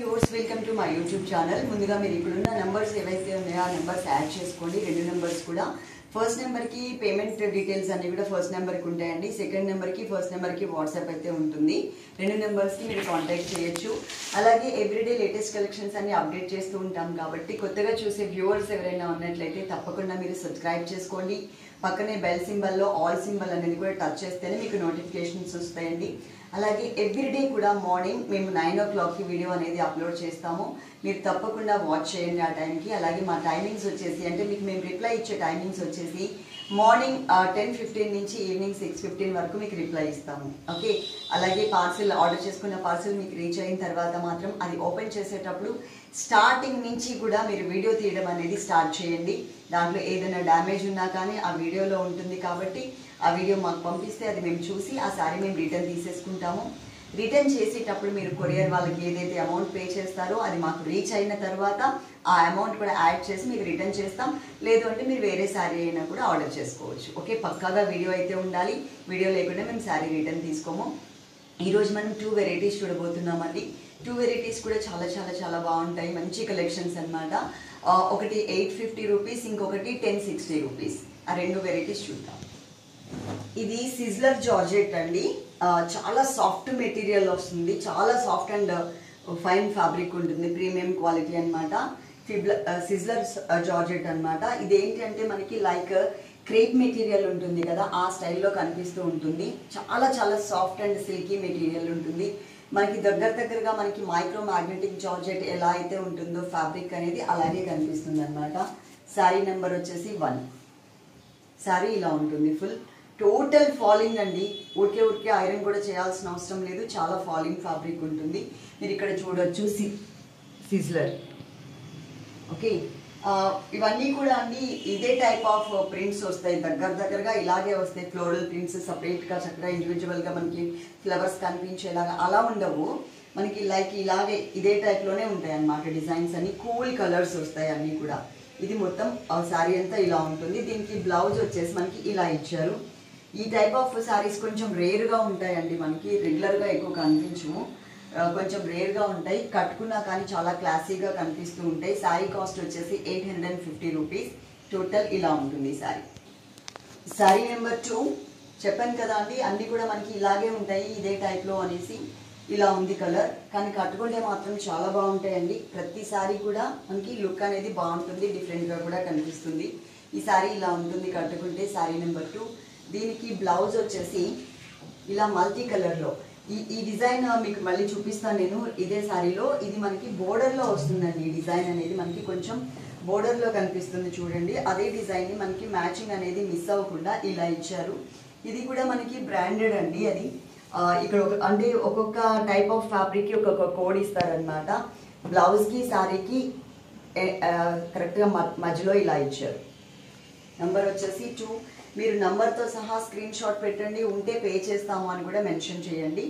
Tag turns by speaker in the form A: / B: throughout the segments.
A: Viewers welcome to my YouTube channel. ముందుగా మీరు ఇక్కడున్న నెంబర్స్ ఏవైతే ఉన్నాయో ఆ నెంబర్స్ యాడ్ చేసుకోండి. రెండు నెంబర్స్ కూడా ఫస్ట్ నెంబర్కి పేమెంట్ డీటెయిల్స్ అన్ని కూడా ఫస్ట్ నెంబర్కి ఉంటాయండి. సెకండ్ నెంబర్కి ఫస్ట్ నెంబర్కి వాట్సాప్ అయితే ఉంటుంది. రెండు నెంబర్స్కి మీరు కాంటాక్ట్ చేయొచ్చు. అలాగే ఎవ్రీడే లేటెస్ట్ కలెక్షన్స్ అన్ని అప్డేట్ చేస్తూ ఉంటాం కాబట్టి కొత్తగా చూసే వ్యూవర్స్ ఎవరైనా ఉన్నట్లయితే తప్పకుండా మీరు సబ్స్క్రైబ్ చేసుకోండి. పక్కనే బెల్ సింబల్లో ఆల్ సింబల్ అనేది కూడా టచ్ చేస్తేనే మీకు నోటిఫికేషన్స్ వస్తాయండి. అలాగే ఎవ్రీడే కూడా మార్నింగ్ మేము 9 o'clockకి వీడియో అనేది అప్లోడ్ చేస్తాము. మీరు తప్పకుండా వాచ్ చేయండి ఆ టైంకి. అలాగే మా టైమింగ్స్ వచ్చేసి అంటే మీకు మేము రిప్లై ఇచ్చే టైమింగ్స్ వచ్చేసి మార్నింగ్ 10:15 నుంచి ఈవినింగ్ 6:15 వరకు మీకు రిప్లై ఇస్తాము. ఓకే, అలాగే పార్సిల్ ఆర్డర్ చేసుకున్న పార్సిల్ మీకు రీచ్ అయిన తర్వాత మాత్రం అది ఓపెన్ చేసేటప్పుడు స్టార్టింగ్ నుంచి కూడా మీరు వీడియో తీయడం అనేది స్టార్ట్ చేయండి. దాంట్లో ఏదైనా డ్యామేజ్ ఉన్నా కానీ ఆ వీడియోలో ఉంటుంది కాబట్టి ఆ వీడియో మాకు పంపిస్తే అది మేము చూసి ఆ సారీ మేము రిటర్న్ తీసేసుకుంటాము. రిటర్న్ చేసేటప్పుడు మీరు కొరియర్ వాళ్ళకి ఏదైతే అమౌంట్ పే చేస్తారో అది మాకు రీచ్ అయిన తర్వాత ఆ అమౌంట్ కూడా యాడ్ చేసి మీకు రిటర్న్ చేస్తాం. లేదు అంటే మీరు వేరే శారీ అయినా కూడా ఆర్డర్ చేసుకోవచ్చు. ఓకే, పక్కాగా వీడియో అయితే ఉండాలి. వీడియో లేకుండా మేము శారీ రిటర్న్ తీసుకోము. ఈరోజు మనం 2 వెరైటీస్ చూడబోతున్నామండి. 2 వెరైటీస్ కూడా చాలా చాలా చాలా బాగుంటాయి. మంచి కలెక్షన్స్ అనమాట. ఒకటి 850 రూపీస్, ఇంకొకటి 1060 రూపీస్. ఆ 2 వెరైటీస్ చూద్దాం. ఇది సిజ్లర్ జార్జెట్ అండి. చాలా సాఫ్ట్ మెటీరియల్ వస్తుంది. చాలా సాఫ్ట్ అండ్ ఫైన్ ఫ్యాబ్రిక్ ఉంటుంది. ప్రీమియం క్వాలిటీ అనమాట. సిజ్లర్ జార్జెట్ అనమాట. ఇది ఏంటంటే మనకి లైక్ క్రేప్ మెటీరియల్ ఉంటుంది కదా, ఆ స్టైల్లో కనిపిస్తూ ఉంటుంది. చాలా చాలా సాఫ్ట్ అండ్ సిల్కీ మెటీరియల్ ఉంటుంది. మనకి దగ్గరగా మనకి మైక్రో మ్యాగ్నెటిక్ జార్జెట్ ఎలా అయితే ఉంటుందో ఫ్యాబ్రిక్ అనేది అలాగే కనిపిస్తుంది అనమాట. శారీ నెంబర్ వచ్చేసి 1. శారీ ఇలా ఉంటుంది. ఫుల్ టోటల్ ఫాలింగ్ అండి. ఊరికే ఐరన్ కూడా చేయాల్సిన అవసరం లేదు. చాలా ఫాలింగ్ ఫ్యాబ్రిక్ ఉంటుంది. మీరు ఇక్కడ చూడొచ్చు సిజ్లర్. ఓకే, ఇవన్నీ కూడా అండి ఇదే టైప్ ఆఫ్ ప్రింట్స్ వస్తాయి. దగ్గరగా ఇలాగే వస్తాయి. ఫ్లోరల్ ప్రింట్స్ సపరేట్గా చక్కగా ఇండివిజువల్గా మనకి ఫ్లవర్స్ కనిపించేలాగా అలా ఉండవు. మనకి లైక్ ఇలాగే ఇదే టైప్లోనే ఉంటాయి అన్నమాట. డిజైన్స్ అన్ని కూల్ కలర్స్ వస్తాయి అన్నీ కూడా. ఇది మొత్తం శారీ అంతా ఇలా ఉంటుంది. దీనికి బ్లౌజ్ వచ్చేసి మనకి ఇలా ఇచ్చారు. ఈ టైప్ ఆఫ్ శారీస్ కొంచెం రేర్గా ఉంటాయండి. మనకి రెగ్యులర్గా ఎక్కువ కనిపించము. కొంచెం రేర్గా ఉంటాయి. కట్టుకున్నా కానీ చాలా క్లాసీగా కనిపిస్తూ ఉంటాయి. శారీ కాస్ట్ వచ్చేసి 850 రూపీస్. టోటల్ ఇలా ఉంటుంది శారీ. శారీ నెంబర్ 2 చెప్పాను కదా అండి, అన్నీ కూడా మనకి ఇలాగే ఉంటాయి ఇదే టైప్లో అనేసి. ఇలా ఉంది కలర్, కానీ కట్టుకుంటే మాత్రం చాలా బాగుంటాయండి. ప్రతి శారీ కూడా మనకి లుక్ అనేది బాగుంటుంది. డిఫరెంట్గా కూడా కనిపిస్తుంది. ఈ శారీ ఇలా ఉంటుంది కట్టుకుంటే. శారీ నెంబర్ 2. దీనికి బ్లౌజ్ వచ్చేసి ఇలా మల్టీ కలర్లో ఈ డిజైన్ మీకు మళ్ళీ చూపిస్తాను నేను. ఇదే శారీలో ఇది మనకి బోర్డర్లో వస్తుందండి. ఈ డిజైన్ అనేది మనకి కొంచెం బోర్డర్లో కనిపిస్తుంది చూడండి. అదే డిజైన్ని మనకి మ్యాచింగ్ అనేది మిస్ అవ్వకుండా ఇలా ఇచ్చారు. ఇది కూడా మనకి బ్రాండెడ్ అండి. అది ఇక్కడ అంటే ఒక్కొక్క టైప్ ఆఫ్ ఫ్యాబ్రిక్కి ఒక్కొక్క కోడ్ ఇస్తారనమాట. బ్లౌజ్కి శారీకి కరెక్ట్గా మధ్యలో ఇలా ఇచ్చారు. నంబర్ వచ్చేసి 2. మీరు నంబర్తో సహా స్క్రీన్ షాట్ పెట్టండి. ఉంటే పే చేస్తాము అని కూడా మెన్షన్ చేయండి.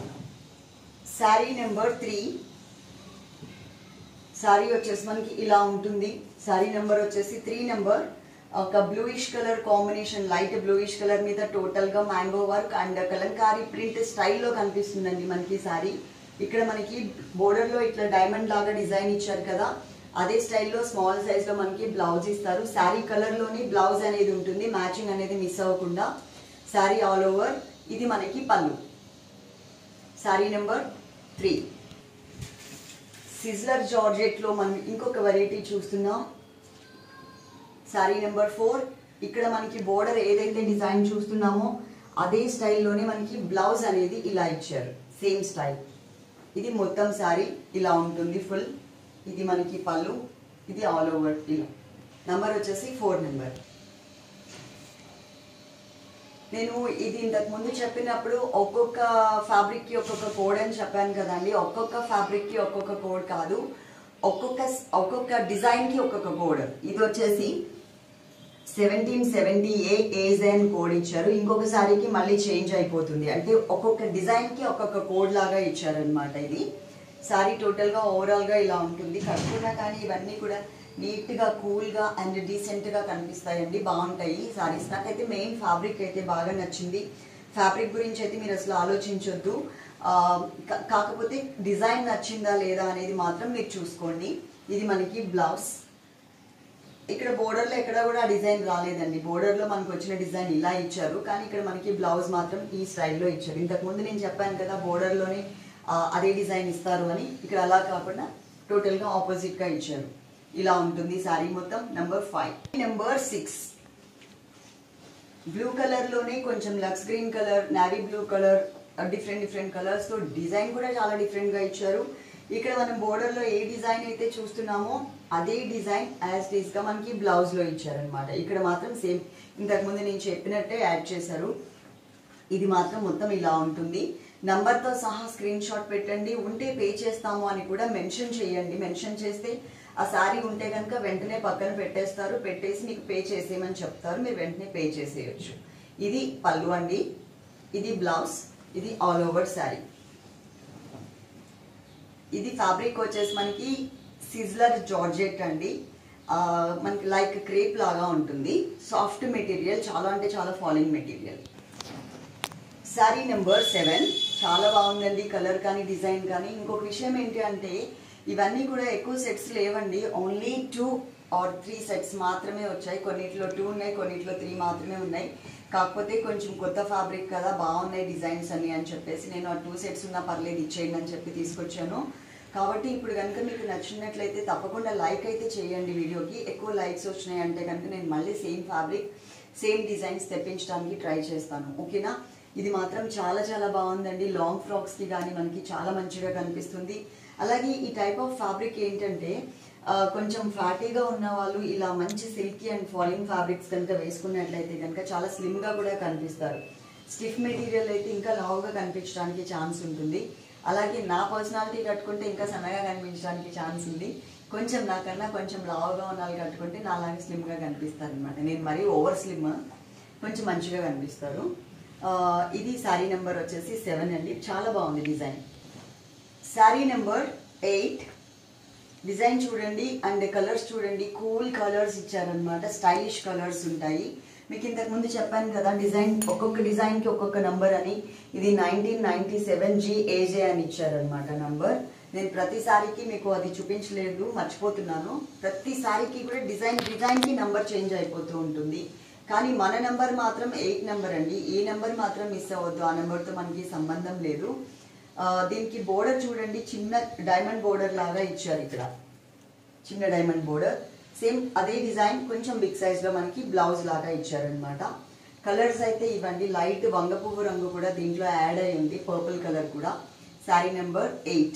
A: శారీ నెంబర్ 3. శారీ వచ్చేసి మనకి ఇలా ఉంటుంది. శారీ నెంబర్ వచ్చేసి 3 నెంబర్. ఒక bluish colour combination, light bluish colour మీద టోటల్గా mango work and kalamkari print స్టైల్లో కనిపిస్తుందండి మనకి శారీ. ఇక్కడ మనకి బోర్డర్లో ఇట్లా డైమండ్ లాగా డిజైన్ ఇచ్చారు కదా, అదే స్టైల్లో స్మాల్ సైజ్లో మనకి బ్లౌజ్ ఇస్తారు. శారీ కలర్లోని బ్లౌజ్ అనేది ఉంటుంది. మ్యాచింగ్ అనేది మిస్ అవ్వకుండా. Sari all over. ఇది మనకి పళ్ళు. శారీ నెంబర్ 3. సిజ్లర్ జార్జెట్లో మనం ఇంకొక వెరైటీ చూస్తున్నాం. శారీ నెంబర్ 4. ఇక్కడ మనకి బోర్డర్ ఏదైతే డిజైన్ చూస్తున్నామో అదే స్టైల్లోనే మనకి బ్లౌజ్ అనేది ఇలా ఇచ్చారు. Same style. ఇది మొత్తం శారీ ఇలా ఉంటుంది ఫుల్. ఇది మనకి పళ్ళు. ఇది ఆల్ ఓవర్ ఇలా. నంబర్ వచ్చేసి 4 నెంబర్. నేను ఇది ఇంతకు ముందు చెప్పినప్పుడు ఒక్కొక్క ఫ్యాబ్రిక్కి ఒక్కొక్క కోడ్ అని చెప్పాను కదండి. ఒక్కొక్క ఫ్యాబ్రిక్కి ఒక్కొక్క కోడ్ కాదు, ఒక్కొక్క డిజైన్కి ఒక్కొక్క కోడ్. ఇది వచ్చేసి 1770A ఏజైన్ కోడ్ ఇచ్చారు. ఇంకొక శారీకి మళ్ళీ చేంజ్ అయిపోతుంది. అంటే ఒక్కొక్క డిజైన్కి ఒక్కొక్క కోడ్ లాగా ఇచ్చారనమాట. ఇది శారీ టోటల్గా ఓవరాల్గా ఇలా ఉంటుంది. కట్టుకున్నా కానీ ఇవన్నీ కూడా నీట్గా కూల్గా అండ్ డీసెంట్గా కనిపిస్తాయండి. బాగుంటాయి శారీస్. నాకైతే మెయిన్ ఫ్యాబ్రిక్ అయితే బాగా నచ్చింది. ఫ్యాబ్రిక్ గురించి అయితే మీరు అసలు ఆలోచించొద్దు. కాకపోతే డిజైన్ నచ్చిందా లేదా అనేది మాత్రం మీరు చూసుకోండి. ఇది మనకి బ్లౌజ్. ఇక్కడ బోర్డర్లో ఎక్కడ కూడా డిజైన్ రాలేదండి. బోర్డర్లో మనకు వచ్చిన డిజైన్ ఇలా ఇచ్చారు, కానీ ఇక్కడ మనకి బ్లౌజ్ మాత్రం ఈ స్టైల్లో ఇచ్చారు. ఇంతకుముందు నేను చెప్పాను కదా బోర్డర్లోనే అదే డిజైన్ ఇస్తారు అని, ఇక్కడ అలా కాకుండా టోటల్గా ఆపోజిట్గా ఇచ్చారు. ఇలా ఉంటుంది శారీ మొత్తం. నెంబర్ 5. నెంబర్ 6 బ్లూ కలర్లోనే కొంచెం లక్స్ green colour, navy blue colour, different కలర్స్తో డిజైన్ కూడా చాలా డిఫరెంట్గా ఇచ్చారు. ఇక్కడ మనం బోర్డర్లో ఏ డిజైన్ అయితే చూస్తున్నామో అదే డిజైన్ యాజ్ ఇట్ ఈస్గా మనకి బ్లౌజ్లో ఇచ్చారనమాట. ఇక్కడ మాత్రం సేమ్ ఇంతకుముందు నేను చెప్పినట్టే యాడ్ చేశారు. ఇది మాత్రం మొత్తం ఇలా ఉంటుంది. నంబర్తో సహా స్క్రీన్ షాట్ పెట్టండి. ఉంటే పే చేస్తాము అని కూడా మెన్షన్ చేయండి. మెన్షన్ చేస్తే ఆ శారీ ఉంటే కనుక వెంటనే పక్కన పెట్టేస్తారు, పెట్టేసి మీకు పే చేసేయమని చెప్తారు, మీరు వెంటనే పే చేసేయచ్చు. ఇది పళ్ళు అండి, ఇది బ్లౌజ్, ఇది ఆల్ ఓవర్ శారీ. ఇది ఫ్యాబ్రిక్ వచ్చేసి మనకి సిజ్లర్ జార్జెట్ అండి. మనకి లైక్ క్రేప్ లాగా ఉంటుంది. సాఫ్ట్ మెటీరియల్, చాలా అంటే చాలా ఫాలింగ్ మెటీరియల్. శారీ నెంబర్ 7 చాలా బాగుందండి. కలర్ కానీ డిజైన్ కానీ. ఇంకొక విషయం ఏంటి అంటే ఇవన్నీ కూడా ఎక్కువ సెట్స్ లేవండి. ఓన్లీ 2 or 3 సెట్స్ మాత్రమే వచ్చాయి. కొన్నిట్లో 2 ఉన్నాయి, కొన్నిట్లో 3 మాత్రమే ఉన్నాయి. కాకపోతే కొంచెం కొత్త ఫ్యాబ్రిక్ కదా, బాగున్నాయి డిజైన్స్ అని చెప్పేసి నేను ఆ 2 సెట్స్ ఉన్నా పర్లేదు ఇచ్చేయండి అని చెప్పి తీసుకొచ్చాను. కాబట్టి ఇప్పుడు కనుక మీకు నచ్చినట్లయితే తప్పకుండా లైక్ అయితే చేయండి వీడియోకి. ఎక్కువ లైక్స్ వచ్చినాయి అంటే కనుక నేను మళ్ళీ సేమ్ ఫ్యాబ్రిక్ సేమ్ డిజైన్స్ తెప్పించడానికి ట్రై చేస్తాను. ఓకేనా? ఇది మాత్రం చాలా చాలా బాగుందండి. లాంగ్ ఫ్రాక్స్కి కానీ మనకి చాలా మంచిగా కనిపిస్తుంది. అలాగే ఈ టైప్ ఆఫ్ ఫ్యాబ్రిక్ ఏంటంటే కొంచెం ఫ్లాటీగా ఉన్న వాళ్ళు ఇలా మంచి సిల్కీ అండ్ ఫాలింగ్ ఫ్యాబ్రిక్స్ కనుక వేసుకున్నట్లయితే కనుక చాలా స్లిమ్గా కూడా కనిపిస్తారు. స్టిఫ్ మెటీరియల్ అయితే ఇంకా లావుగా కనిపించడానికి ఛాన్స్ ఉంటుంది. అలాగే నా పర్సనాలిటీ కట్టుకుంటే ఇంకా సన్నగా కనిపించడానికి ఛాన్స్ ఉంది. కొంచెం నాకన్నా కొంచెం లావుగా ఉన్న వాళ్ళు కట్టుకుంటే నాలాగే స్లిమ్గా కనిపిస్తారు అనమాట. నేను మరీ ఓవర్ స్లిమ్, కొంచెం మంచిగా కనిపిస్తారు. ఇది శారీ నెంబర్ వచ్చేసి 7 అండి. చాలా బాగుంది డిజైన్. శారీ నెంబర్ 8 డిజైన్ చూడండి అండ్ కలర్స్ చూడండి. కూల్ కలర్స్ ఇచ్చారనమాట. స్టైలిష్ కలర్స్ ఉంటాయి. మీకు ఇంతకు ముందు చెప్పాను కదా డిజైన్, ఒక్కొక్క డిజైన్కి ఒక్కొక్క నంబర్ అని. ఇది 1997 GAJ అని ఇచ్చారనమాట నంబర్. నేను ప్రతి సారీకి మీకు అది చూపించలేదు, మర్చిపోతున్నాను. ప్రతి సారీకి కూడా డిజైన్కి నంబర్ చేంజ్ అయిపోతూ ఉంటుంది. కానీ మన నెంబర్ మాత్రం 8 నెంబర్ అండి. ఈ నెంబర్ మాత్రం మిస్ అవ్వద్దు. ఆ నెంబర్తో మనకి సంబంధం లేదు. దీనికి బోర్డర్ చూడండి, చిన్న డైమండ్ బోర్డర్ లాగా ఇచ్చారు. ఇక్కడ చిన్న డైమండ్ బోర్డర్, సేమ్ అదే డిజైన్ కొంచెం బిగ్ సైజ్ లో మనకి బ్లౌజ్ లాగా ఇచ్చారనమాట. కలర్స్ అయితే ఇవ్వండి. లైట్ వంగ పువ్వు రంగు కూడా దీంట్లో యాడ్ అయి ఉంది, పర్పుల్ కలర్ కూడా. శారీ నెంబర్ 8.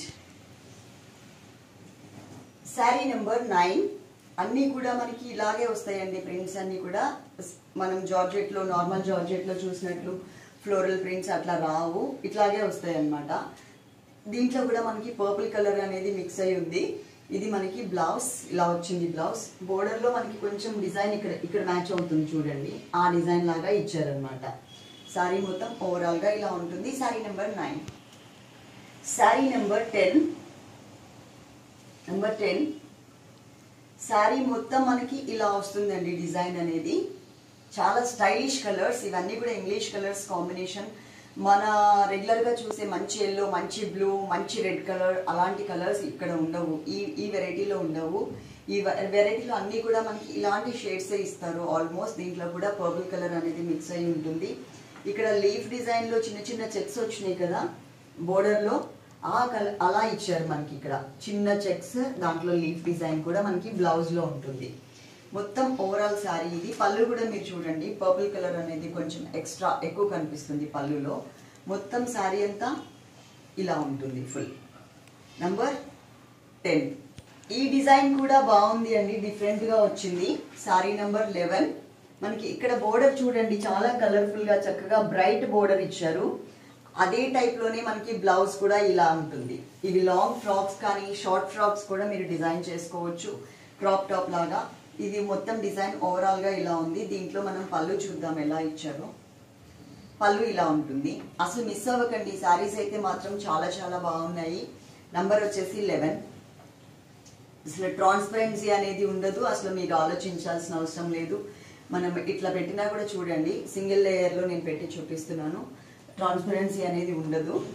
A: శారీ నెంబర్ 9 అన్నీ కూడా మనకి ఇలాగే వస్తాయండి. ప్రింట్స్ అన్నీ కూడా మనం జార్జెట్లో, నార్మల్ జార్జెట్లో చూసినట్లు ఫ్లోరల్ ప్రింట్స్ అట్లా రావు, ఇట్లాగే వస్తాయి అన్నమాట. దీంట్లో కూడా మనకి పర్పుల్ కలర్ అనేది మిక్స్ అయి ఉంది. ఇది మనకి బ్లౌజ్ ఇలా వచ్చింది. బ్లౌజ్ బోర్డర్లో మనకి కొంచెం డిజైన్ ఇక్కడ మ్యాచ్ అవుతుంది చూడండి, ఆ డిజైన్ లాగా ఇచ్చారనమాట. శారీ మొత్తం ఓవరాల్గా ఇలా ఉంటుంది. Sari number 9. Sari number 10. Number 10 sari మొత్తం మనకి ఇలా వస్తుందండి. డిజైన్ అనేది చాలా స్టైలిష్ కలర్స్. ఇవన్నీ కూడా ఇంగ్లీష్ కలర్స్ కాంబినేషన్. మన రెగ్యులర్గా చూసే మంచి ఎల్లో, మంచి బ్లూ, మంచి రెడ్ కలర్ అలాంటి కలర్స్ ఇక్కడ ఉండవు. ఈ వెరైటీలో ఉండవు. ఈ వెరైటీలో అన్నీ కూడా మనకి ఇలాంటి షేడ్సే ఇస్తారు ఆల్మోస్ట్. దీంట్లో కూడా పర్పుల్ కలర్ అనేది మిక్స్ అయి ఉంటుంది. ఇక్కడ లీఫ్ డిజైన్లో చిన్న చిన్న చెక్స్ వచ్చినాయి కదా బోర్డర్లో, ఆ కలర్ అలా ఇచ్చారు మనకి. ఇక్కడ చిన్న చెక్స్, దాంట్లో లీఫ్ డిజైన్ కూడా మనకి బ్లౌజ్లో ఉంటుంది. మొత్తం ఓవరాల్ శారీ ఇది. పళ్ళు కూడా మీరు చూడండి, పర్పుల్ కలర్ అనేది కొంచెం ఎక్స్ట్రా ఎక్కువ కనిపిస్తుంది పళ్ళులో. మొత్తం శారీ అంతా ఇలా ఉంటుంది ఫుల్. నెంబర్ 10 ఈ డిజైన్ కూడా బాగుంది అండి, డిఫరెంట్గా వచ్చింది. శారీ నెంబర్ 11 మనకి ఇక్కడ బోర్డర్ చూడండి, చాలా కలర్ఫుల్గా చక్కగా బ్రైట్ బోర్డర్ ఇచ్చారు. అదే టైప్లోనే మనకి బ్లౌజ్ కూడా ఇలా ఉంటుంది. ఇవి లాంగ్ ఫ్రాక్స్ కానీ షార్ట్ ఫ్రాక్స్ కూడా మీరు డిజైన్ చేసుకోవచ్చు, క్రాప్ టాప్ లాగా. ఇది మొత్తం డిజైన్ ఓవరాల్గా ఇలా ఉంది. దీంట్లో మనం పళ్ళు చూద్దాం ఎలా ఇచ్చారో. పళ్ళు ఇలా ఉంటుంది. అసలు మిస్ అవ్వకండి, శారీస్ అయితే మాత్రం చాలా చాలా బాగున్నాయి. నంబర్ వచ్చేసి 11. అసలు ట్రాన్స్పరెన్సీ అనేది ఉండదు, అసలు మీకు ఆలోచించాల్సిన అవసరం లేదు. మనం ఇట్లా పెట్టినా కూడా చూడండి, సింగిల్ లేయర్లో నేను పెట్టి చూపిస్తున్నాను. ట్రాన్స్పరెన్సీ అనేది ఉండదు.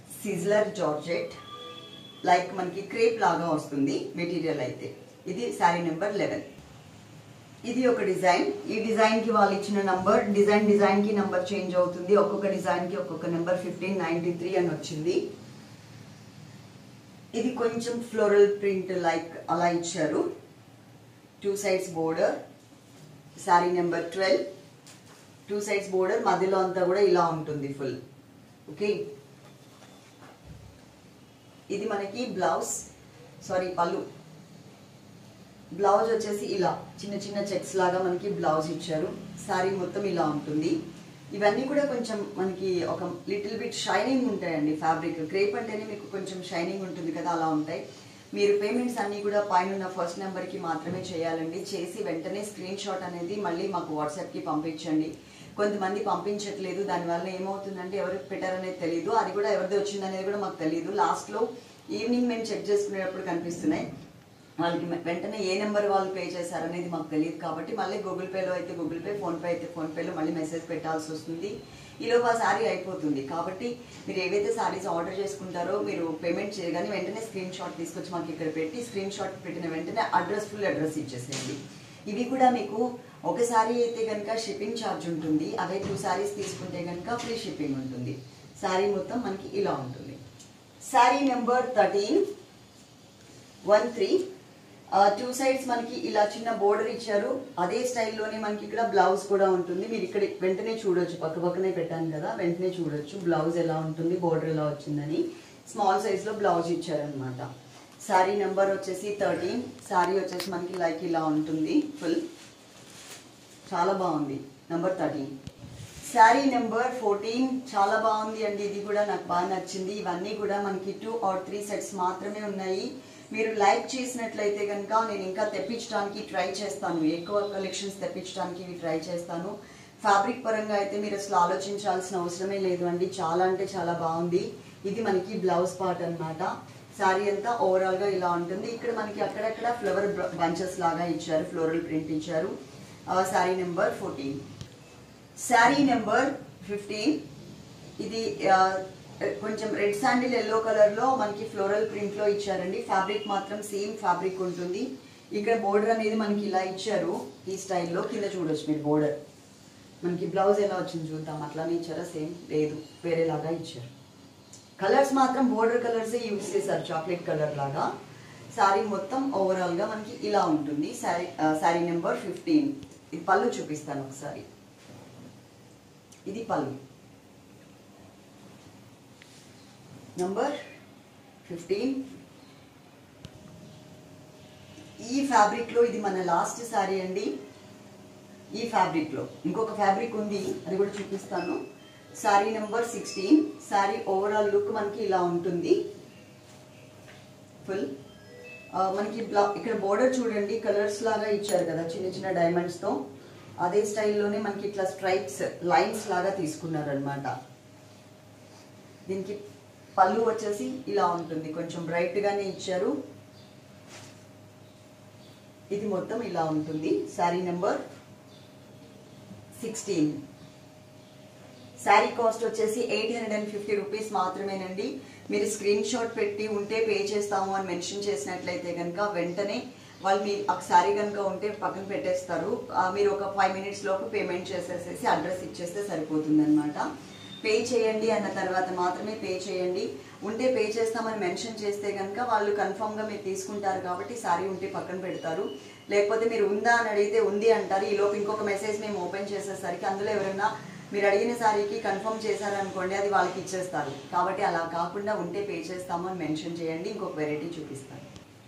A: సిజ్లర్ జార్జెట్, లైక్ మనకి క్రేప్ లాగా వస్తుంది మెటీరియల్ అయితే. ఇది శారీ నెంబర్ 11. ఇది ఒక డిజైన్. ఈ డిజైన్ కి వాళ్ళు ఇచ్చిన నంబర్, డిజైన్ కి నంబర్ చేంజ్ అవుతుంది. ఒక్కొక్క డిజైన్ కి ఒక్కొక్క నెంబర్ 1593 అని వచ్చింది. ఇది కొంచెం ఫ్లోరల్ ప్రింట్ లైక్ అలా ఇచ్చారు. 2 sides border, sari number 12. 2 sides border, మధ్యలో అంతా కూడా ఇలా ఉంటుంది ఫుల్. ఓకే, ఇది మనకి బ్లౌజ్, సారీ పళ్ళు. బ్లౌజ్ వచ్చేసి ఇలా చిన్న చిన్న చెక్స్ లాగా మనకి బ్లౌజ్ ఇచ్చారు. శారీ మొత్తం ఇలా ఉంటుంది. ఇవన్నీ కూడా కొంచెం మనకి ఒక లిటిల్ బిట్ షైనింగ్ ఉంటాయండి. ఫ్యాబ్రిక్ క్రేప్ అంటేనే మీకు కొంచెం షైనింగ్ ఉంటుంది కదా, అలా ఉంటాయి. మీరు పేమెంట్స్ అన్నీ కూడా పైన ఫస్ట్ నెంబర్కి మాత్రమే చేయాలండి. చేసి వెంటనే స్క్రీన్ షాట్ అనేది మళ్ళీ మాకు వాట్సాప్కి పంపించండి. కొంతమంది పంపించట్లేదు, దానివల్ల ఏమవుతుందంటే ఎవరికి పెట్టారనేది తెలియదు. అది కూడా ఎవరిది వచ్చిందనేది కూడా మాకు తెలియదు. లాస్ట్లో ఈవినింగ్ మేము చెక్ చేసుకునేటప్పుడు కనిపిస్తున్నాయి. వాళ్ళకి వెంటనే ఏ నెంబర్ వాళ్ళు పే చేశారనేది మాకు తెలియదు. కాబట్టి మళ్ళీ గూగుల్ పేలో అయితే గూగుల్ పే, ఫోన్పే అయితే ఫోన్పేలో మళ్ళీ మెసేజ్ పెట్టాల్సి వస్తుంది. ఈలోపు ఆ శారీ అయిపోతుంది. కాబట్టి మీరు ఏవైతే శారీస్ ఆర్డర్ చేసుకుంటారో మీరు పేమెంట్ చేయగానే వెంటనే స్క్రీన్ షాట్ తీసుకొచ్చి మాకు ఇక్కడ పెట్టి, స్క్రీన్ షాట్ పెట్టిన వెంటనే ఫుల్ అడ్రస్ ఇచ్చేసేయండి. ఇవి కూడా మీకు ఒక శారీ అయితే కనుక షిప్పింగ్ ఛార్జ్ ఉంటుంది. అదే 2 sarees తీసుకుంటే కనుక ఫ్రీ షిప్పింగ్ ఉంటుంది. శారీ మొత్తం మనకి ఇలా ఉంటుంది. శారీ నెంబర్ 13, 13. 2 sides మనకి ఇలా చిన్న బోర్డర్ ఇచ్చారు. అదే స్టైల్లోనే మనకి ఇక్కడ బ్లౌజ్ కూడా ఉంటుంది. మీరు ఇక్కడ వెంటనే చూడొచ్చు, పక్కనే పెట్టాను కదా, వెంటనే చూడొచ్చు బ్లౌజ్ ఎలా ఉంటుంది, బోర్డర్ ఎలా వచ్చిందని. స్మాల్ సైజ్లో బ్లౌజ్ ఇచ్చారనమాట. శారీ నెంబర్ వచ్చేసి 13. శారీ వచ్చేసి మనకి లైక్ ఇలా ఉంటుంది ఫుల్. చాలా బాగుంది. నెంబర్ 13. శారీ నెంబర్ 14 చాలా బాగుంది అండి. ఇది కూడా నాకు బాగా నచ్చింది. ఇవన్నీ కూడా మనకి 2 or 3 sets మాత్రమే ఉన్నాయి. మీరు లైక్ చేసినట్లయితే కనుక నేను ఇంకా తెప్పించడానికి ట్రై చేస్తాను. ఎక్కువ కలెక్షన్స్ తెప్పించడానికి ఇవి ట్రై చేస్తాను. ఫ్యాబ్రిక్ పరంగా అయితే మీరు అసలు ఆలోచించాల్సిన అవసరమే లేదు అండి. చాలా అంటే చాలా బాగుంది. ఇది మనకి బ్లౌజ్ పార్ట్ అన్నమాట. శారీ అంతా ఓవరాల్ గా ఇలా ఉంటుంది. ఇక్కడ మనకి అక్కడక్కడ ఫ్లవర్ బంచెస్ లాగా ఇచ్చారు, ఫ్లోరల్ ప్రింట్ ఇచ్చారు. శారీ నెంబర్ 14. శారీ నెంబర్ 15. ఇది కొంచెం రెడ్ శాండిల్ ఎల్లో కలర్ లో మనకి ఫ్లోరల్ ప్రింట్ లో ఇచ్చారండి. ఫ్యాబ్రిక్ మాత్రం సేమ్ ఫ్యాబ్రిక్ ఉంటుంది. ఇక్కడ బోర్డర్ అనేది మనకి ఇలా ఇచ్చారు ఈ స్టైల్లో. కింద చూడొచ్చు మీరు బోర్డర్. మనకి బ్లౌజ్ ఎలా వచ్చింది చూద్దాం. అట్లానే ఇచ్చారా? సేమ్ లేదు, వేరేలాగా ఇచ్చారు. కలర్స్ మాత్రం బోర్డర్ కలర్స్ యూజ్ చేశారు, చాక్లెట్ కలర్ లాగా. శారీ మొత్తం ఓవరాల్ గా మనకి ఇలా ఉంటుంది. శారీ నెంబర్ 15. ఇది పళ్ళు చూపిస్తాను ఒకసారి. ఇది పళ్ళు నంబర్ 15. ఈ ఫ్యాబ్రిక్ లో ఇది మన లాస్ట్ శారీ అండి. ఈ ఫ్యాబ్రిక్ లో ఇంకొక ఫ్యాబ్రిక్ ఉంది, అది కూడా చూపిస్తాను. Sari number 16. Sari overall look మనకి ఇలా ఉంటుంది ఫుల్. మనకి ఇక్కడ బోర్డర్ చూడండి, కలర్స్ లాగా ఇచ్చారు కదా చిన్న చిన్న డైమండ్స్ తో. అదే స్టైల్లోనే మనకి ఇట్లా స్ట్రైప్స్, లైన్స్ లాగా తీసుకున్నారు అనమాట. దీనికి పళ్ళు వచ్చేసి ఇలా ఉంటుంది, కొంచెం బ్రైట్ గానే ఇచ్చారు. ఇది మొత్తం ఇలా ఉంటుంది. శారీ నెంబర్ 16. శారీ కాస్ట్ వచ్చేసి 850 రూపీస్ మాత్రమేనండి. మీరు స్క్రీన్ షాట్ పెట్టి ఉంటే పే చేస్తాము అని మెన్షన్ చేసినట్లయితే కనుక వెంటనే వాళ్ళు మీ శారీ కనుక ఉంటే పక్కన పెట్టేస్తారు. మీరు ఒక 5 minutes లోపు పేమెంట్ చేసేసేసి అడ్రస్ ఇచ్చేస్తే సరిపోతుంది అనమాట. పే చేయండి అన్న తర్వాత మాత్రమే పే చేయండి. ఉంటే పే చేస్తామని మెన్షన్ చేస్తే కనుక వాళ్ళు కన్ఫర్మ్గా మీరు తీసుకుంటారు కాబట్టి శారీ ఉంటే పక్కన పెడతారు. లేకపోతే మీరు ఉందా అని అడిగితే ఉంది అంటారు. ఈలోపు ఇంకొక మెసేజ్ మేము ఓపెన్ చేసేసరికి అందులో ఎవరైనా మీరు అడిగిన శారీకి కన్ఫర్మ్ చేశారనుకోండి, అది వాళ్ళకి ఇచ్చేస్తారు. కాబట్టి అలా కాకుండా ఉంటే పే చేస్తాము అని మెన్షన్ చేయండి. ఇంకొక వెరైటీ చూపిస్తాను.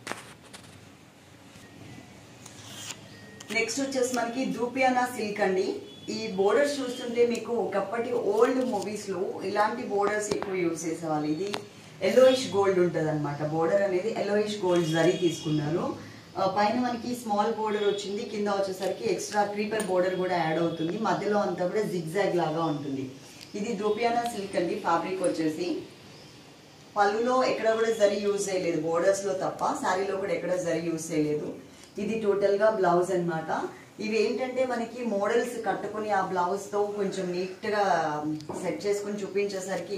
A: నెక్స్ట్ వచ్చేసి మనకి దూపియానా సిల్క్ అండి. ఈ బోర్డర్స్ చూస్తుంటే మీకు ఒకప్పటి ఓల్డ్ మూవీస్ లో ఇలాంటి బోర్డర్స్ ఎక్కువ యూజ్ చేసేవాళ్ళు. ఇది ఎల్లోయిష్ గోల్డ్ ఉంటుంది అనమాట. బోర్డర్ అనేది ఎల్లోయిష్ గోల్డ్ జరీ తీసుకున్నారు. పైన మనకి స్మాల్ బోర్డర్ వచ్చింది, కింద వచ్చేసరికి ఎక్స్ట్రా క్రీపర్ బోర్డర్ కూడా యాడ్ అవుతుంది. మధ్యలో అంతా కూడా జిగ్జాగ్ లాగా ఉంటుంది. ఇది దూపియానా సిల్క్ అండి. ఫ్యాబ్రిక్ వచ్చేసి పళ్ళులో ఎక్కడ కూడా జరీ యూజ్ చేయలేదు, బోర్డర్స్ లో తప్ప. శారీలో కూడా ఎక్కడ జరీ యూజ్ చేయలేదు. ఇది టోటల్ గా బ్లౌజ్ అన్నమాట. ఇవి ఏంటంటే మనకి మోడల్స్ కట్టుకుని ఆ బ్లౌజ్ తో కొంచెం నీట్ గా సెట్ చేసుకుని చూపించేసరికి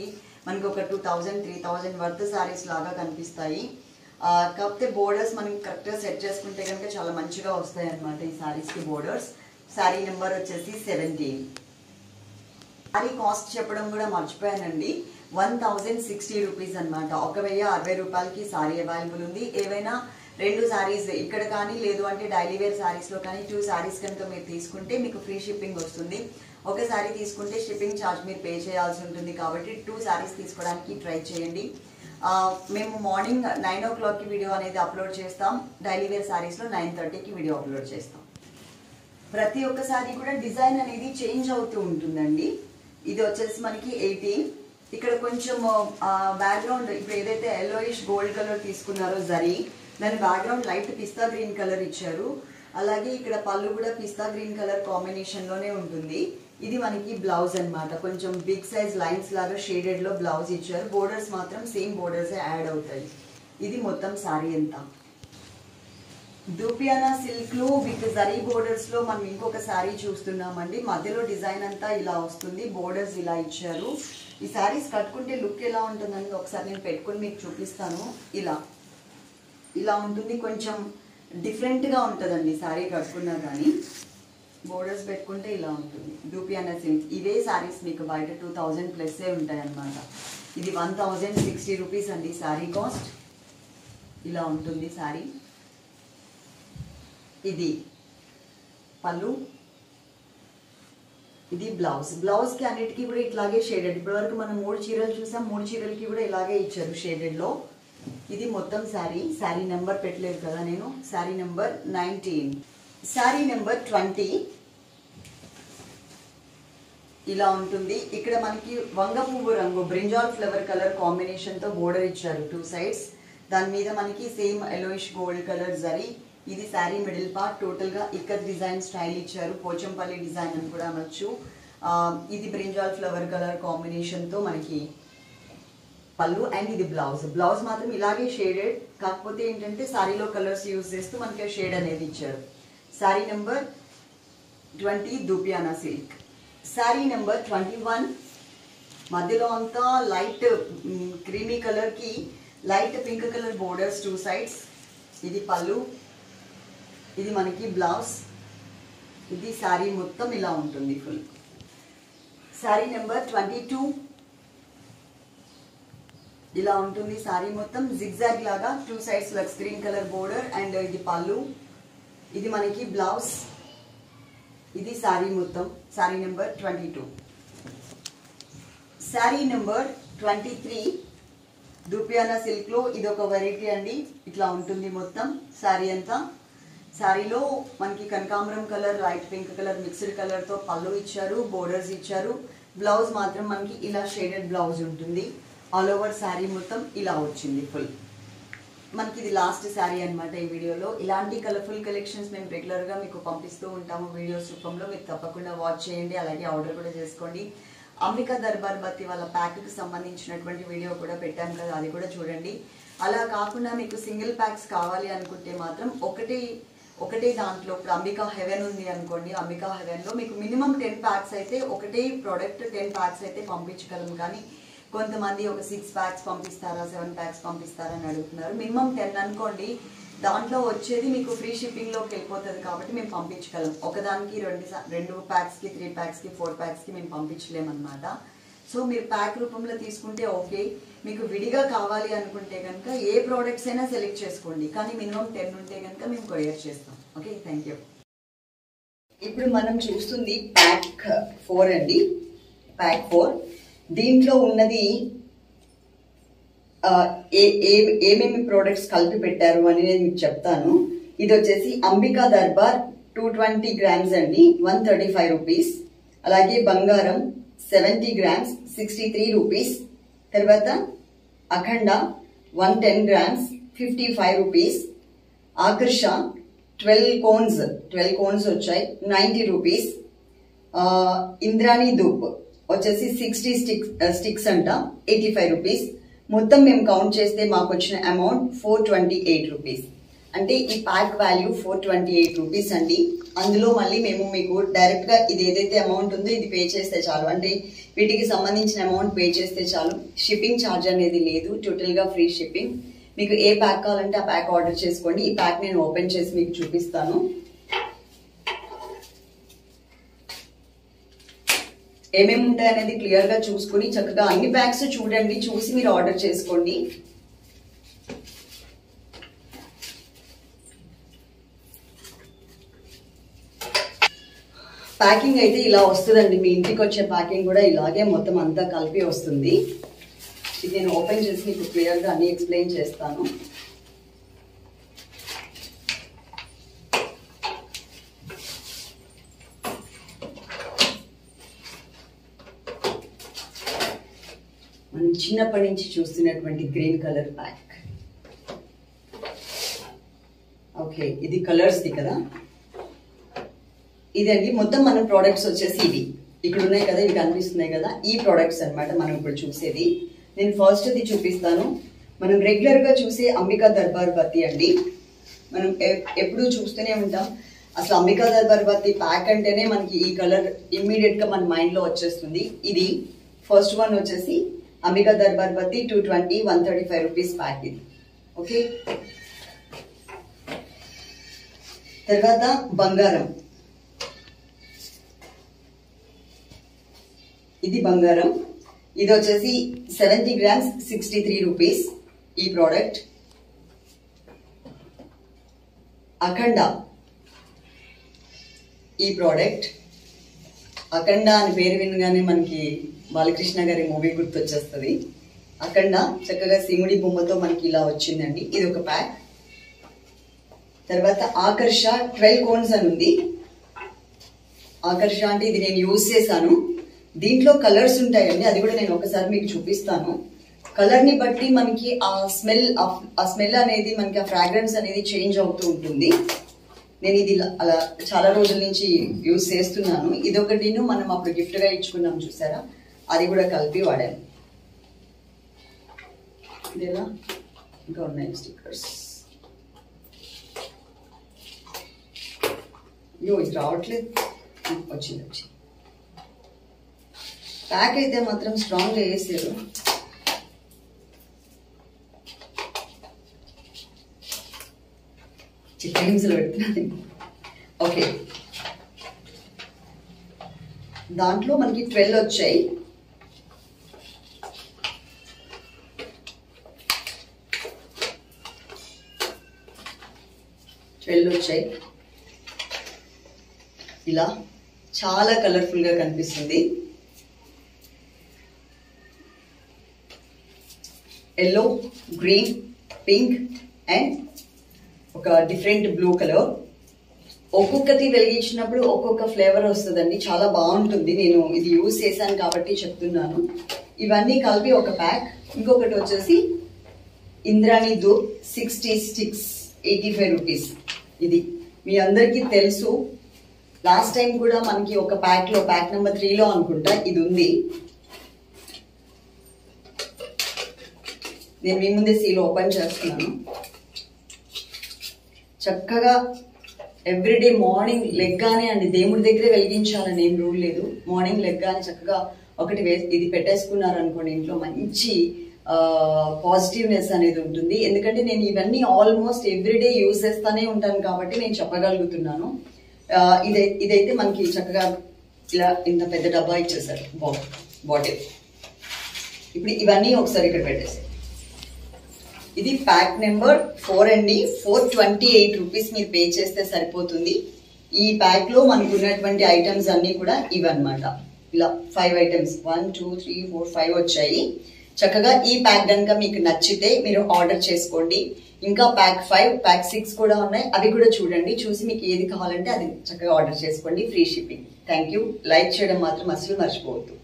A: మనకు ఒక 2000 3000 వర్త్ శారీస్ లాగా కనిపిస్తాయి. కాకపోతే బోర్డర్స్ మనం కరెక్ట్గా సెట్ చేసుకుంటే కనుక చాలా మంచిగా వస్తాయి అన్నమాట ఈ శారీస్కి బోర్డర్స్. శారీ నెంబర్ వచ్చేసి 17. శారీ కాస్ట్ చెప్పడం కూడా మర్చిపోయానండి. 1060 రూపీస్ అనమాట. 1060 రూపాయలకి శారీ అవైలబుల్ ఉంది. ఏవైనా 2 శారీస్ ఇక్కడ కానీ లేదు అంటే డైలీ వేర్ శారీస్లో కానీ 2 శారీస్ కనుక మీరు తీసుకుంటే మీకు ఫ్రీ షిప్పింగ్ వస్తుంది. ఒక శారీ తీసుకుంటే షిప్పింగ్ ఛార్జ్ మీరు పే చేయాల్సి ఉంటుంది. కాబట్టి 2 శారీస్ తీసుకోవడానికి ట్రై చేయండి. మేము మార్నింగ్ 9 o'clockకి వీడియో అనేది అప్లోడ్ చేస్తాం. డైలీ వేర్ శారీస్లో 9:30కి వీడియో అప్లోడ్ చేస్తాం. ప్రతి ఒక్క శారీ కూడా డిజైన్ అనేది చేంజ్ అవుతూ ఉంటుందండి. ఇది వచ్చేసి మనకి 18. ఇక్కడ కొంచెం బ్యాక్గ్రౌండ్ ఇప్పుడు ఏదైతే ఎల్లోయిష్ గోల్డ్ కలర్ తీసుకున్నారో జరీ, దాని background light pista green colour ఇచ్చారు. అలాగే ఇక్కడ పళ్ళు కూడా పిస్తా గ్రీన్ కలర్ కాంబినేషన్ లోనే ఉంటుంది. ఇది మనకి బ్లౌజ్ అన్నమాట. కొంచెం బిగ్ సైజ్ లైన్స్ లాగా షేడెడ్ లో బ్లౌజ్ ఇచ్చారు. బోర్డర్స్ మాత్రం సేమ్ బోర్డర్స్ యాడ్ అవుతాయి. ఇది మొత్తం శారీ అంతా. దూపియానా సిల్క్ లో విత్ జరీ బోర్డర్స్ లో మనం ఇంకొక శారీ చూస్తున్నామండి. మధ్యలో డిజైన్ అంతా ఇలా వస్తుంది, బోర్డర్స్ ఇలా ఇచ్చారు. ఈ శారీస్ కట్టుకుంటే లుక్ ఎలా ఉంటుందని ఒకసారి నేను పెట్టుకుని మీకు చూపిస్తాను. ఇలా ఉంటుంది. కొంచెం డిఫరెంట్ గా ఉంటుందండి శారీ కట్టుకున్నా కానీ. బోర్డర్స్ పెట్టుకుంటే ఇలా ఉంటుంది. దూపియానా సిల్క్ ఇవే శారీస్ మీకు బయట 2000 ప్లస్ ఉంటాయి అన్నమాట. ఇది 1060 రూపీస్ అండి శారీ కాస్ట్. ఇలా ఉంటుంది శారీ. ఇది పళ్ళు, ఇది బ్లౌజ్. బ్లౌజ్ కి అన్నిటికీ కూడా ఇట్లాగే షేడెడ్. ఇప్పటివరకు మనం 3 చీరలు చూసాం. 3 చీరలకి కూడా ఇలాగే ఇచ్చారు షేడెడ్ లో. ఇది మొత్తం శారీ. శారీ నెంబర్ పెట్టలేదు కదా నేను. శారీ నెంబర్ 19. శారీ నెంబర్ 20 ఇలా ఉంటుంది. ఇక్కడ మనకి వంగ పువ్వు రంగు బ్రింజాల్ ఫ్లవర్ కలర్ కాంబినేషన్ తో బోర్డర్ ఇచ్చారు 2 సైడ్స్. దాని మీద మనకి same yellowish gold colour zari. ఇది శారీ మిడిల్ పార్ట్. టోటల్ గా ఇక్కత్ డిజైన్ స్టైల్ ఇచ్చారు. పోచంపల్లి డిజైన్ అని కూడా అనొచ్చు. ఇది బ్రింజాల్ ఫ్లవర్ కలర్ కాంబినేషన్ తో మనకి పళ్ళు అండ్ ఇది బ్లౌజ్. బ్లౌజ్ మాత్రం ఇలాగే షేడెడ్. కాకపోతే ఏంటంటే శారీలో కలర్స్ యూజ్ చేస్తూ మనకి షేడ్ అనేది ఇచ్చారు. Sari number 20 dupioni silk. Sari number 21 మధ్యలో అంతా లైట్ క్రీమీ కలర్ కి light pink colour borders 2 sides. ఇది పళ్ళు, ఇది మనకి బ్లౌజ్. ఇది శారీ మొత్తం ఇలా ఉంటుంది ఫుల్. శారీ నెంబర్ 22 ఇలా ఉంటుంది శారీ మొత్తం. జిగ్జాగ్ లాగా 2 సైడ్స్ లక్స్ గ్రీన్ కలర్ బోర్డర్ అండ్ ఇది పళ్ళు, ఇది మనకి బ్లౌజ్. ఇది శారీ మొత్తం. Sari number 22. Sari number 23 dupioni silk లో ఇది ఒక వెరైటీ అండి. ఇట్లా ఉంటుంది మొత్తం శారీ అంతా. శారీలో మనకి కనకాంబరం colour, light pink colour, mixed colour తో పళ్ళు ఇచ్చారు, బోర్డర్స్ ఇచ్చారు. బ్లౌజ్ మాత్రం మనకి ఇలా షేడెడ్ బ్లౌజ్ ఉంటుంది. ఆల్ ఓవర్ శారీ మొత్తం ఇలా వచ్చింది ఫుల్. మనకి ఇది లాస్ట్ శారీ అనమాట ఈ వీడియోలో. ఇలాంటి కలర్ఫుల్ కలెక్షన్స్ మేము రెగ్యులర్ గా మీకు పంపిస్తూ ఉంటాము వీడియోస్ రూపంలో. మీరు తప్పకుండా వాచ్ చేయండి, అలాగే ఆర్డర్ కూడా చేసుకోండి. అంబికా దర్బార్ బత్తి వాళ్ళ ప్యాక్ కి సంబంధించినటువంటి వీడియో కూడా పెట్టాం కదా, అది కూడా చూడండి. అలా కాకుండా మీకు సింగిల్ ప్యాక్స్ కావాలి అనుకుంటే మాత్రం ఒకటే దాంట్లో ఇప్పుడు అంబికా హెవెన్ ఉంది అనుకోండి. అంబికా హెవెన్ లో మీకు మినిమం 10 ప్యాక్స్ అయితే ఒకటే ప్రోడక్ట్ 10 ప్యాక్స్ అయితే పంపించగలం. కానీ కొంతమంది ఒక 6 ప్యాక్స్ పంపిస్తారా 7 ప్యాక్స్ పంపిస్తారా అని అడుగుతున్నారు. మినిమం 10 అనుకోండి. దాంట్లో వచ్చేది మీకు ఫ్రీ షిప్పింగ్ లోకి వెళ్ళిపోతుంది కాబట్టి మేము పంపించగలం. ఒకదానికి 2 ప్యాక్స్ కి 3 ప్యాక్స్ కి 4 ప్యాక్స్ కి మేము పంపించలేమన్నమాట. సో మీరు ప్యాక్ రూపంలో తీసుకుంటే ఓకే. మీకు విడిగా కావాలి అనుకుంటే కనుక ఏ ప్రోడక్ట్స్ అయినా సెలెక్ట్ చేసుకోండి. కానీ మినిమం 10 ఉంటే కనుక మేము కొరియర్ చేస్తాం. Okay, thank you. ఇప్పుడు మనం చూస్తుంది ప్యాక్ 4 అండి. ప్యాక్ 4 దీంట్లో ఉన్నది ఏమేమి ప్రోడక్ట్స్ కలిపి పెట్టారు అని నేను మీకు చెప్తాను. ఇది వచ్చేసి అంబికా దర్బార్ 220 grams అండి, 135 రూపీస్. అలాగే బంగారం 70 grams 63 రూపీస్. తర్వాత Akhanda 110 grams 55 rupees. Akarsha 12 cones వచ్చాయి 90 రూపీస్. ఇంద్రాణి ధూప్ వచ్చేసి 60 స్టిక్స్ అంట 85 రూపీస్. మొత్తం మేము కౌంట్ చేస్తే మాకు వచ్చిన అమౌంట్ 428 రూపీస్. అంటే ఈ ప్యాక్ వాల్యూ 428 రూపీస్ అండి. అందులో మళ్ళీ మేము మీకు డైరెక్ట్ గా ఇది ఏదైతే అమౌంట్ ఉందో ఇది పే చేస్తే చాలు, అంటే వీటికి సంబంధించిన అమౌంట్ పే చేస్తే చాలు. షిప్పింగ్ ఛార్జ్ అనేది లేదు, టోటల్ గా ఫ్రీ షిప్పింగ్. మీకు ఏ ప్యాక్ కావాలంటే ఆ ప్యాక్ ఆర్డర్ చేసుకోండి. ఈ ప్యాక్ నేను ఓపెన్ చేసి మీకు చూపిస్తాను. ఏమేమి ఉంటాయి అనేది క్లియర్ గా చూసుకుని చక్కగా అన్ని ప్యాక్స్ చూడండి, చూసి మీరు ఆర్డర్ చేసుకోండి. ప్యాకింగ్ అయితే ఇలా వస్తుందండి. మీ ఇంటికి వచ్చే ప్యాకింగ్ కూడా ఇలాగే మొత్తం అంతా కలిపి వస్తుంది. ఇది నేను ఓపెన్ చేసి మీకు క్లియర్ గా అన్ని ఎక్స్ప్లెయిన్ చేస్తాను. మనం చిన్నప్పటి నుంచి చూస్తున్నటువంటి గ్రీన్ కలర్ ప్యాక్. ఓకే, ఇది కలర్స్ ది కదా. ఇదండి మొత్తం మన ప్రోడక్ట్స్ వచ్చేసి ఇవి ఇక్కడ ఉన్నాయి కదా, ఇవి కనిపిస్తున్నాయి కదా, ఈ ప్రోడక్ట్స్ అన్నమాట మనం ఇప్పుడు చూసేది. నేను ఫస్ట్ ఇది చూపిస్తాను. మనం రెగ్యులర్ గా చూసే అంబికా దర్బార్ బత్తి అండి. మనం ఎప్పుడు చూస్తూనే ఉంటాం. అసలు అంబికా దర్బార్ బత్తి ప్యాక్ అంటేనే మనకి ఈ కలర్ ఇమ్మీడియట్ గా మన మైండ్ లో వచ్చేస్తుంది. ఇది ఫస్ట్ వన్ వచ్చేసి అంబికా దర్బార్ బత్తి 220 135 రూపీస్ ప్యాక్ ఇది. ఓకే, తర్వాత బంగారం. ఇది బంగారం, ఇది వచ్చేసి 70 గ్రామ్స్ 63 రూపీస్ ఈ ప్రోడక్ట్. అఖండ ఈ ప్రోడక్ట్. అఖండ అని పేరు వినగానే మనకి బాలకృష్ణ గారి మూవీ గుర్తొచ్చేస్తుంది. అఖండ చక్కగా శివుడి బొమ్మతో మనకి ఇలా వచ్చిందండి. ఇది ఒక ప్యాక్. తర్వాత ఆకర్ష 12 కోన్స్ అని ఉంది. ఆకర్ష అంటే ఇది నేను యూజ్ చేశాను. దీంట్లో కలర్స్ ఉంటాయండి, అది కూడా నేను ఒకసారి మీకు చూపిస్తాను. కలర్ ని బట్టి మనకి ఆ స్మెల్ అనేది మనకి ఆ ఫ్రాగ్రెన్స్ అనేది చేంజ్ అవుతూ ఉంటుంది. నేను ఇది అలా చాలా రోజుల నుంచి యూజ్ చేస్తున్నాను. ఇదొకటి మనం అప్పుడు గిఫ్ట్ గా ఇచ్చుకున్నాం చూసారా, అది కూడా కలిపి వాడాను. ఇదేలా ఇంకా ఉన్నాయి స్టిక్కర్స్. అయ్యో ఇది రావట్లేదు, వచ్చింది. ప్యాక్ అయితే మాత్రం స్ట్రాంగ్ గా వేసారు. చికెన్స్లో పెడుతున్నాను. ఓకే, దాంట్లో మనకి 12 వచ్చాయి. ఇలా చాలా కలర్ఫుల్ గా కనిపిస్తుంది. ఎల్లో, గ్రీన్, పింక్ అండ్ ఒక డిఫరెంట్ బ్లూ కలర్. ఒక్కొక్కటి వెలిగించినప్పుడు ఒక్కొక్క ఫ్లేవర్ వస్తుందండి, చాలా బాగుంటుంది. నేను ఇది యూజ్ చేశాను కాబట్టి చెప్తున్నాను. ఇవన్నీ కలిపి ఒక ప్యాక్. ఇంకొకటి వచ్చేసి ఇంద్రాణి ధూప్ 60 స్టిక్స్ 85 రూపీస్. ఇది మీ అందరికీ తెలుసు. లాస్ట్ టైం కూడా మనకి ఒక ప్యాక్ లో ప్యాక్ నెంబర్ 3లో అనుకుంటా ఇది ఉంది. నేను మీ ముందే సీల్ ఓపెన్ చేస్తున్నాను. చక్కగా ఎవ్రీడే మార్నింగ్ లెగ్గానే అండి, దేవుడి దగ్గరే వెలిగించాలని ఏం రూల్ లేదు. మార్నింగ్ లెగ్గానే చక్కగా ఒకటి ఇది పెట్టేసుకున్నారు అనుకోండి, ఇంట్లో మంచి పాజిటివ్నెస్ అనేది ఉంటుంది. ఎందుకంటే నేను ఇవన్నీ ఆల్మోస్ట్ ఎవ్రీడే యూజ్ చేస్తానే ఉంటాను కాబట్టి నేను చెప్పగలుగుతున్నాను. ఇదైతే మనకి చక్కగా ఇలా ఇంత పెద్ద డబ్బా ఇచ్చేసారు బాటిల్. ఇప్పుడు ఇవన్నీ ఒకసారి ఇక్కడ పెట్టేసారు. ఇది ప్యాక్ నెంబర్ 4 అండి. 428 రూపీస్ మీరు పే చేస్తే సరిపోతుంది. ఈ ప్యాక్ లో మనకు ఉన్నటువంటి ఐటమ్స్ అన్ని కూడా ఇవన్నమాట. ఇలా 5 ఐటమ్స్ 1 2 3 4 5 వచ్చాయి. చక్కగా ఈ ప్యాక్ కనుక మీకు నచ్చితే మీరు ఆర్డర్ చేసుకోండి. ఇంకా ప్యాక్ 5 ప్యాక్ 6 కూడా ఉన్నాయి, అవి కూడా చూడండి. చూసి మీకు ఏది కావాలంటే అది చక్కగా ఆర్డర్ చేసుకోండి. Free shipping. Thank you. Like చేయడం మాత్రం అస్సలు మర్చిపోవద్దు.